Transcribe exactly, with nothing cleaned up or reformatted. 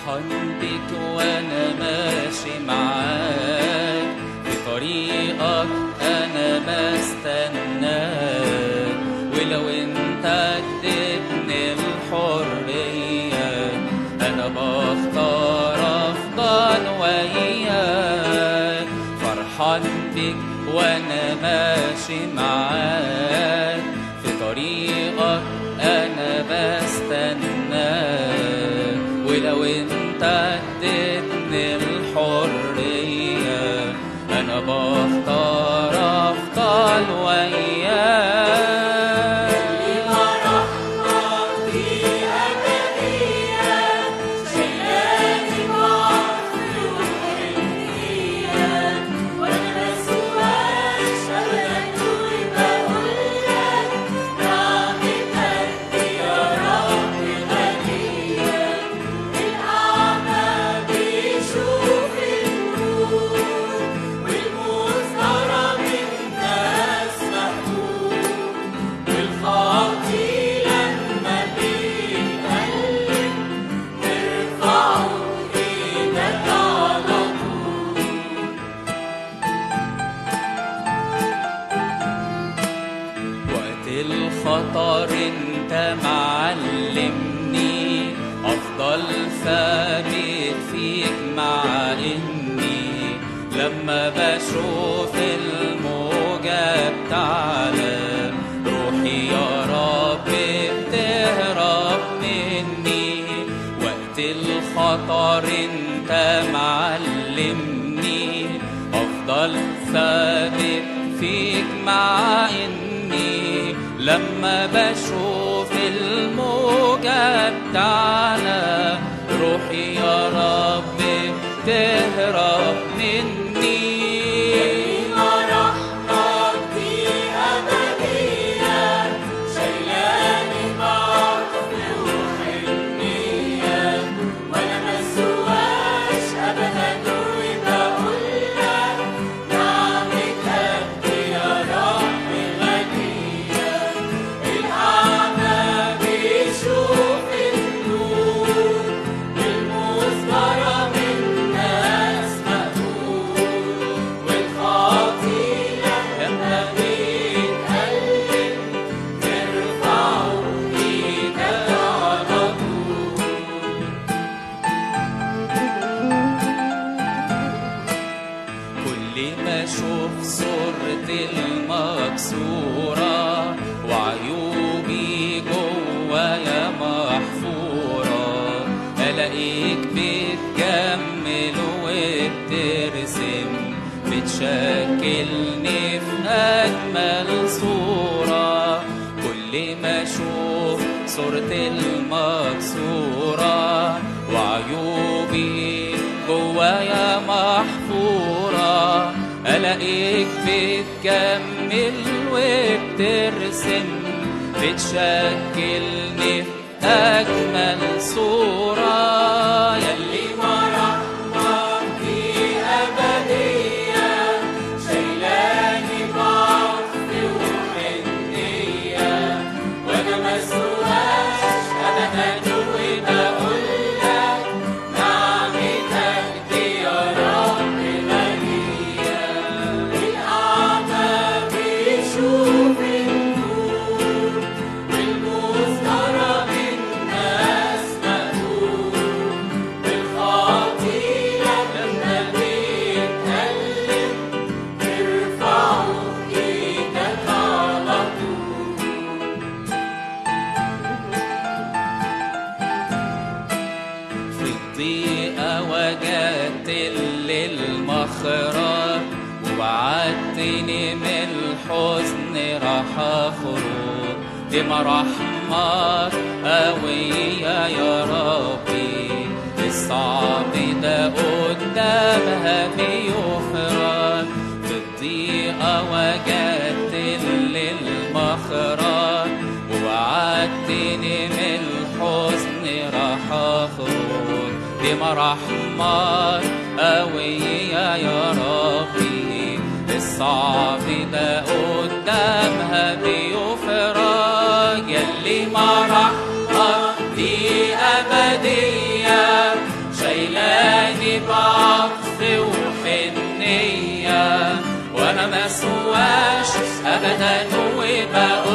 فرحان بيك وانا ماشي معاك في طريقك انا بستناك، ولو انت اديتني الحرية انا بختار افضل وياك. فرحان بيك وانا ماشي معاك في طريقك انا بستناك، ولو انت اديتني الحرية انا بختار افضل وياك. الخطر انت معلمني افضل ثابت فيك، مع اني لما بشوف الموجة بتعلى روحي يا رب بتهرب مني. وقت الخطر انت معلمني افضل ثابت فيك، مع اني لما بشوف الموجة بتاعنا روحي يا رب بتهرب مني. أشوف صورتي المكسورة وعيوبي جوايا محفورة، ألاقيك بتجمل وبترسم بتشكلني في أجمل صورة. كل ما أشوف صورتي المكسورة وعيوبي جوايا محفورة، ألاقيك بتكمل وبترسم بتشكلني في أجمل صورة. يلي مرحبك دي أبدية شايلاني بعطف وحنية، وأنا مسواش أبدا وبقولك نعمتك دي يا رب غنية. الأعمى بيشوف النور والمستغرب الناس مقبول، بالخاطي لما بيتكلم ترفعوا إيدك على طول. في الضيقة وجدت لي المخرج، ووعدتني من الحزن راح أخرج. دي مراحمك قوية يا ربي، الصعب ده قدامها بيفرج. في الضيقة وجدت لي المخرج، ووعدتني من الحزن راح أخرج. دي مراحمك قوية يا ربي، الصعب ده قدامها بيفرج. يلي مراحمك دي أبدية بقول